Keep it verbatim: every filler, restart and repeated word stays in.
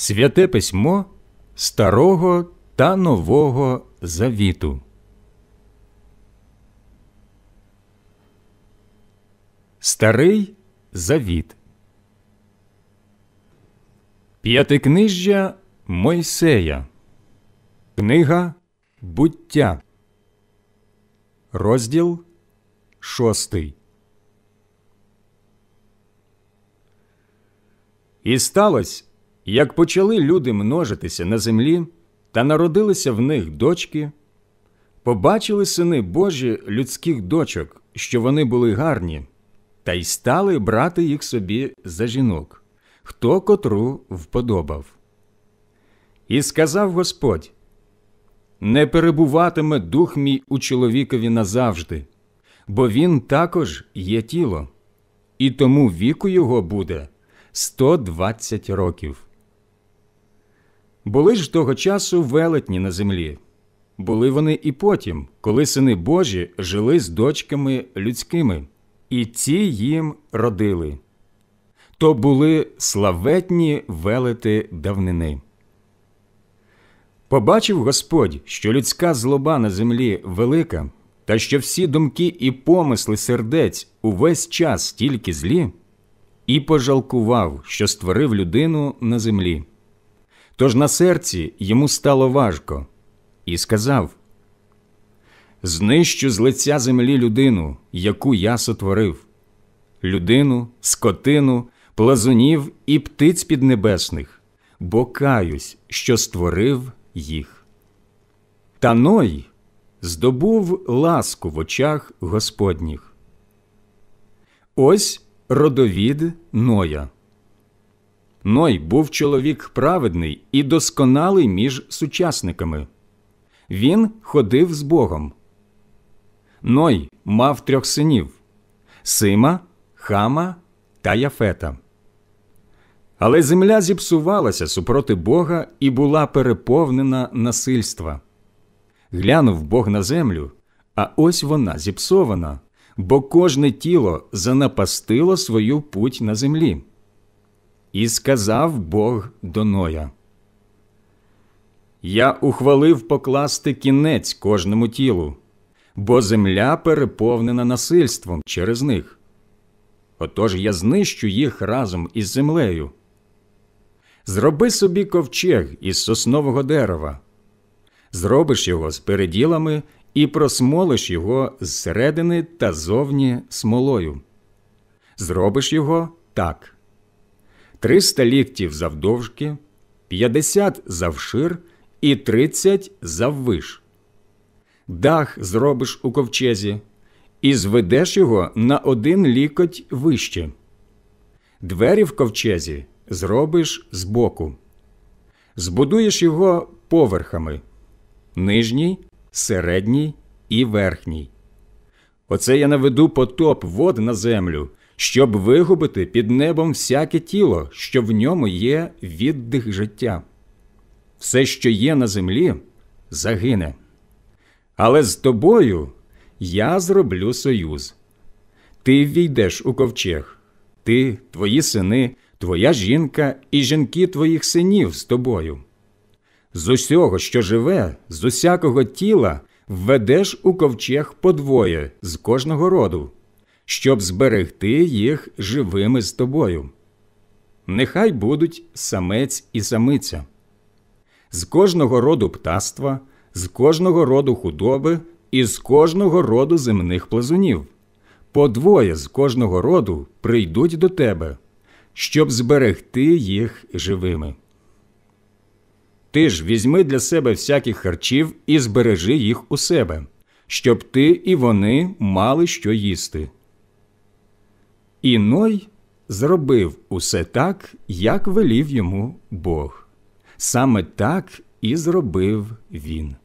Святе письмо Старого та Нового Завіту. Старий Завіт. П'ятикнижжя Мойсея. Книга Буття. Розділ шостий. І сталося, як почали люди множитися на землі, та народилися в них дочки, побачили сини Божі людських дочок, що вони були гарні, та й стали брати їх собі за жінок, хто котру вподобав. І сказав Господь: «Не перебуватиме дух мій у чоловікові назавжди, бо він також є тіло, і тому віку його буде сто двадцять років». Були ж того часу велетні на землі. Були вони і потім, коли сини Божі жили з дочками людськими, і ці їм родили. То були славетні велети давнини. Побачив Господь, що людська злоба на землі велика, та що всі думки і помисли сердець увесь час тільки злі, і пожалкував, що створив людину на землі. Тож на серці йому стало важко, і сказав: «Знищу з лиця землі людину, яку я сотворив, людину, скотину, плазунів і птиць піднебесних, бо каюсь, що створив їх». Та Ной здобув ласку в очах Господніх. Ось родовід Ноя. Ной був чоловік праведний і досконалий між сучасниками. Він ходив з Богом. Ной мав трьох синів – Сима, Хама та Яфета. Але земля зіпсувалася супроти Бога і була переповнена насильства. Глянув Бог на землю, а ось вона зіпсована, бо кожне тіло занапастило свою путь на землі. І сказав Бог до Ноя: «Я ухвалив покласти кінець кожному тілу, бо земля переповнена насильством через них. Отож я знищу їх разом із землею. Зроби собі ковчег із соснового дерева. Зробиш його з переділами і просмолиш його зсередини та зовні смолою. Зробиш його так: триста ліктів завдовжки, п'ятдесят завшир і тридцять заввиш. Дах зробиш у ковчезі і зведеш його на один лікоть вище. Двері в ковчезі зробиш збоку. Збудуєш його поверхами – нижній, середній і верхній. Оце я наведу потоп вод на землю, щоб вигубити під небом всяке тіло, що в ньому є віддих життя. Все, що є на землі, загине. Але з тобою я зроблю союз. Ти ввійдеш у ковчег, ти, твої сини, твоя жінка і жінки твоїх синів з тобою. З усього, що живе, з усякого тіла введеш у ковчег по двоє з кожного роду, щоб зберегти їх живими з тобою. Нехай будуть самець і самиця. З кожного роду птаства, з кожного роду худоби і з кожного роду земних плазунів. По двоє з кожного роду прийдуть до тебе, щоб зберегти їх живими. Ти ж візьми для себе всяких харчів і збережи їх у себе, щоб ти і вони мали що їсти». І Ной зробив усе так, як велів йому Бог. Саме так і зробив він.